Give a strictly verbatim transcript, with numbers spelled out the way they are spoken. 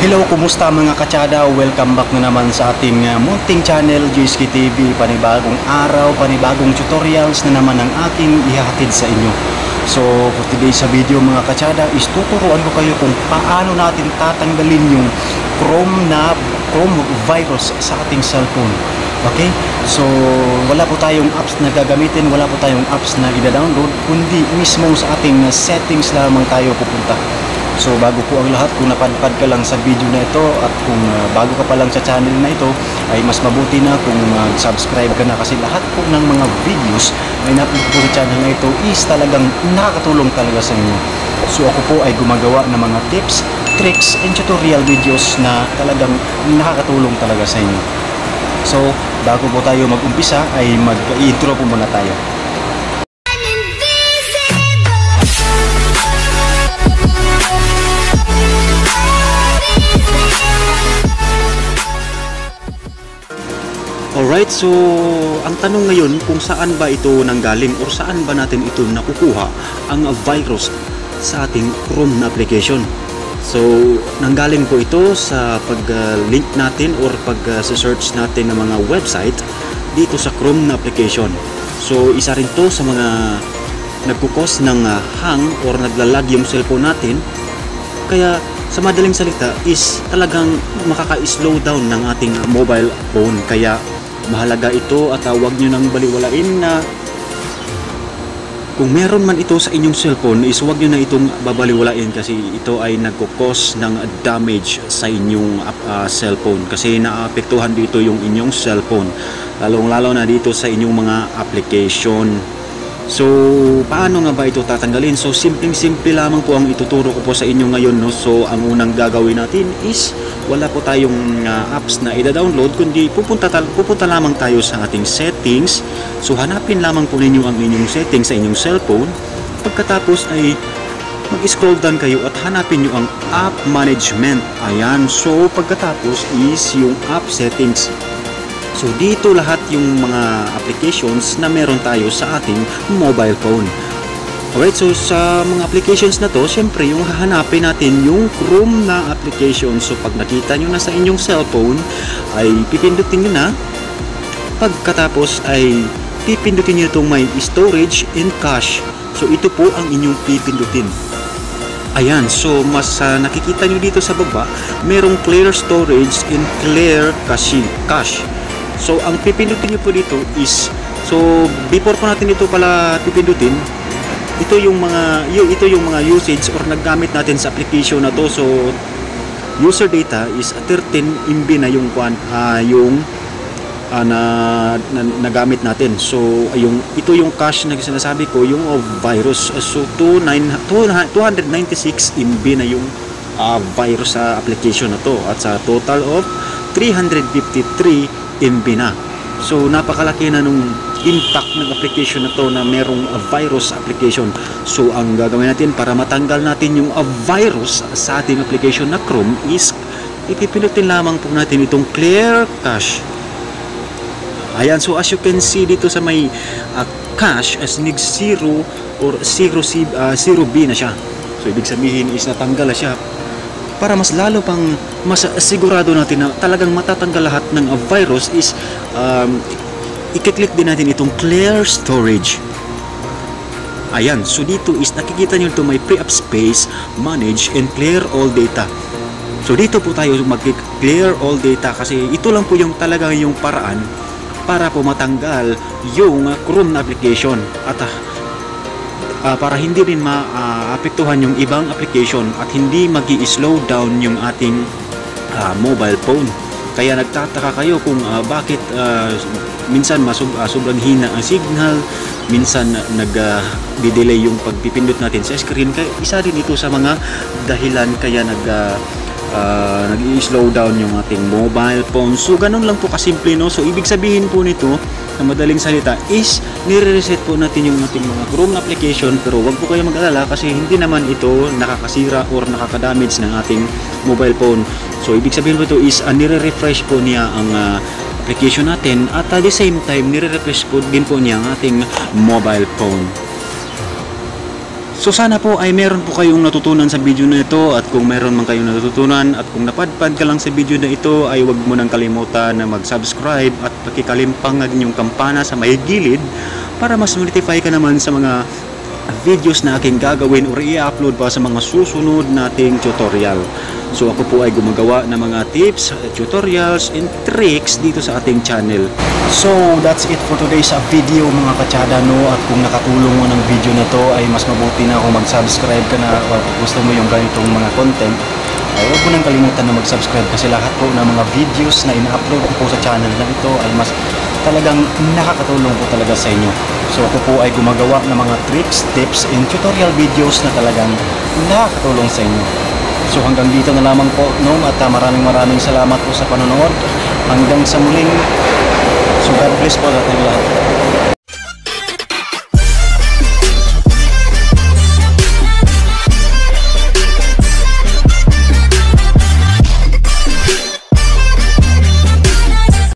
Hello, kumusta mga katsada? Welcome back na naman sa ating uh, munting channel, J S K T V. Panibagong araw, panibagong tutorials na naman ang aking ihahatid sa inyo. So, for today sa video mga katsada is tuturuan ko kayo kung paano natin tatanggalin yung Chrome na Chrome virus sa ating cellphone. Okay? So, wala po tayong apps na gagamitin, wala po tayong apps na ida-download, kundi mismo sa ating uh, settings lamang tayo pupunta. So bago po ang lahat, kung napadpad ka lang sa video na ito at kung uh, bago ka pa lang sa channel na ito, ay mas mabuti na kung mag-subscribe uh, ka na, kasi lahat po ng mga videos na in-upload po sa channel na ito is talagang nakakatulong talaga sa inyo. So ako po ay gumagawa ng mga tips, tricks, and tutorial videos na talagang nakakatulong talaga sa inyo. So bago po tayo mag-umpisa ay mag-intro po muna tayo. Alright, so ang tanong ngayon kung saan ba ito nanggaling or saan ba natin ito nakukuha ang virus sa ating Chrome na application. So nanggaling po ito sa pag-link uh, natin or pag-search uh, natin ng mga website dito sa Chrome na application. So isa rin to sa mga nagkukos ng uh, hang or naglalag yung cellphone natin. Kaya sa madaling salita is talagang makaka-slow down ng ating mobile phone. Kaya mahalaga ito at uh, huwag nyo nang baliwalain na kung meron man ito sa inyong cellphone is huwag nyo na itong babaliwalain, kasi ito ay nagkukos ng damage sa inyong uh, cellphone, kasi naapektuhan dito yung inyong cellphone, lalong lalo na dito sa inyong mga application. So paano nga ba ito tatanggalin? So simpleng simple lamang po ang ituturo ko po sa inyo ngayon, no? So ang unang gagawin natin is wala po tayong uh, apps na ida-download, kundi pupunta, pupunta lamang tayo sa ating settings. So hanapin lamang po ninyo ang inyong settings sa inyong cellphone. Pagkatapos ay mag-scroll down kayo at hanapin nyo ang app management. Ayan, so pagkatapos is yung app settings. So dito lahat yung mga applications na meron tayo sa ating mobile phone. Alright, so sa mga applications na to, syempre yung hahanapin natin yung Chrome na application. So pag nakita nyo na sa inyong cellphone, ay pipindutin nyo na. Pagkatapos ay pipindutin nyo itong may storage and cache. So ito po ang inyong pipindutin. Ayan, so mas uh, nakikita nyo dito sa baba, merong clear storage and clear cache. cache. So ang pipindutin nyo po dito is, so before po natin ito pala pipindutin, ito yung mga ito yung mga usage or naggamit natin sa application na to. So user data is thirteen M B na yung uh, yung uh, na, na nagamit natin. So yung ito yung cache na sinasabi ko, yung of virus. So two hundred ninety-six M B na yung uh, virus sa application na to, at sa total of three hundred fifty-three M B na. So napakalaki na nung impact ng application na to na merong uh, virus application. So ang gagawin natin para matanggal natin yung uh, virus sa ating application na Chrome is ipipindutin lamang po natin itong clear cache. Ayan, so as you can see dito sa may uh, cache as nig zero or zero B na siya. So ibig sabihin is natanggal na siya. Para mas lalo pang mas sigurado natin na talagang matatanggal lahat ng uh, virus is um, i-click din natin itong clear storage. Ayan, so dito is nakikita nyo ito may pre-up space, manage, and clear all data. So dito po tayo mag-clear all data, kasi ito lang po yung talaga yung paraan para po matanggal yung uh, Chrome application, at uh, Uh, para hindi rin maapektuhan uh, yung ibang application at hindi magi-slow down yung ating uh, mobile phone. Kaya nagtataka kayo kung uh, bakit uh, minsan masub uh, sobrang hina ang signal, minsan uh, nag-delay uh, yung pagpipindot natin sa screen. Kaya isa rin ito sa mga dahilan kaya nag uh, uh, nag-i-slow down yung ating mobile phone. So ganun lang po kasimple, no? So ibig sabihin po nito sa madaling salita is nire-reset po natin yung ating mga Chrome application, pero wag po kayo mag-alala kasi hindi naman ito nakakasira or nakakadamage ng ating mobile phone. So ibig sabihin po ito is uh, nire-refresh po niya ang uh, application natin, at at the same time nire-refresh po din po niya ang ating mobile phone. So sana po ay meron po kayong natutunan sa video na ito, at kung meron man kayong natutunan at kung napadpad ka lang sa video na ito ay huwag mo nang kalimutan na mag-subscribe at pakikalimpang ang inyong kampana sa may gilid para mas notify ka naman sa mga videos na aking gagawin or i-upload pa sa mga susunod nating tutorial. So ako po ay gumagawa ng mga tips, tutorials, and tricks dito sa ating channel. So that's it for today's video mga katsada, no? At kung nakatulong mo ng video na to ay mas mabuti na kung mag-subscribe ka na o gusto mo yung ganitong mga content. Ay huwag mo nang kalimutan na mag-subscribe kasi lahat po ng mga videos na ina-upload ko po sa channel na ito ay mas talagang nakakatulong po talaga sa inyo. So ako po ay gumagawa ng mga tricks, tips, and tutorial videos na talagang nakakatulong sa inyo. So hanggang dito na lamang po, no? At uh, maraming maraming salamat po sa panonood. Hanggang sa muling. So God bless po sa ating lahat.